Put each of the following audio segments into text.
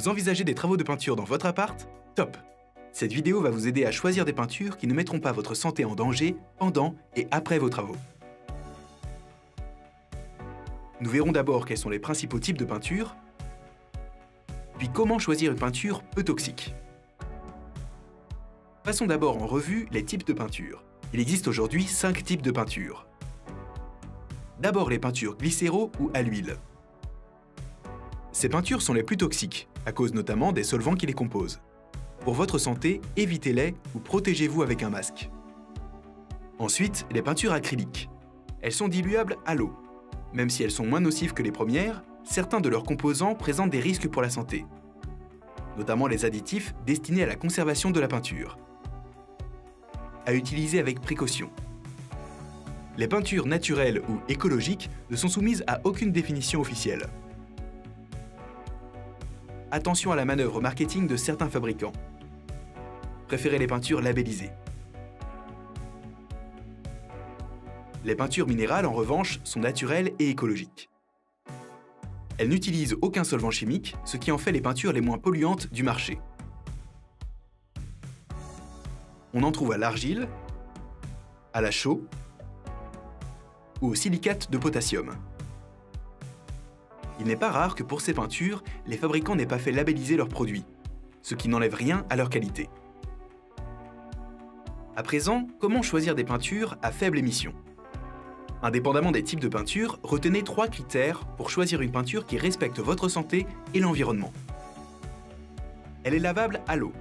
Vous envisagez des travaux de peinture dans votre appart? Top! Cette vidéo va vous aider à choisir des peintures qui ne mettront pas votre santé en danger pendant et après vos travaux. Nous verrons d'abord quels sont les principaux types de peinture, puis comment choisir une peinture peu toxique. Passons d'abord en revue les types de peinture. Il existe aujourd'hui 5 types de peinture. D'abord les peintures glycéro ou à l'huile. Ces peintures sont les plus toxiques, à cause notamment des solvants qui les composent. Pour votre santé, évitez-les ou protégez-vous avec un masque. Ensuite, les peintures acryliques. Elles sont diluables à l'eau. Même si elles sont moins nocives que les premières, certains de leurs composants présentent des risques pour la santé, notamment les additifs destinés à la conservation de la peinture. À utiliser avec précaution. Les peintures naturelles ou écologiques ne sont soumises à aucune définition officielle. Attention à la manœuvre marketing de certains fabricants. Préférez les peintures labellisées. Les peintures minérales, en revanche, sont naturelles et écologiques. Elles n'utilisent aucun solvant chimique, ce qui en fait les peintures les moins polluantes du marché. On en trouve à l'argile, à la chaux ou au silicate de potassium. Il n'est pas rare que pour ces peintures, les fabricants n'aient pas fait labelliser leurs produits, ce qui n'enlève rien à leur qualité. À présent, comment choisir des peintures à faible émission? Indépendamment des types de peinture, retenez 3 critères pour choisir une peinture qui respecte votre santé et l'environnement. Elle est lavable à l'eau.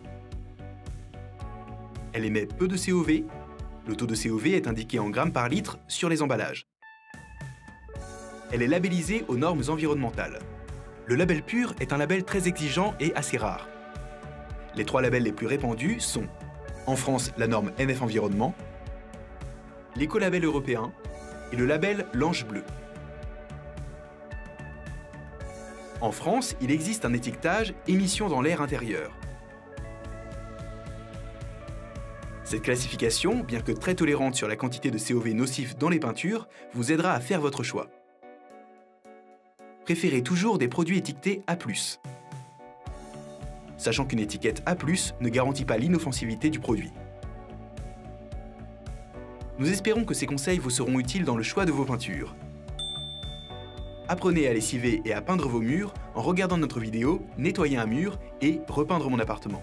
Elle émet peu de COV. Le taux de COV est indiqué en grammes par litre sur les emballages. Elle est labellisée aux normes environnementales. Le label pur est un label très exigeant et assez rare. Les 3 labels les plus répandus sont, en France, la norme NF Environnement, l'écolabel européen et le label L'Ange Bleu. En France, il existe un étiquetage émissions dans l'air intérieur. Cette classification, bien que très tolérante sur la quantité de COV nocif dans les peintures, vous aidera à faire votre choix. Préférez toujours des produits étiquetés A+, sachant qu'une étiquette A+, ne garantit pas l'inoffensivité du produit. Nous espérons que ces conseils vous seront utiles dans le choix de vos peintures. Apprenez à lessiver et à peindre vos murs en regardant notre vidéo « Nettoyer un mur et repeindre mon appartement ».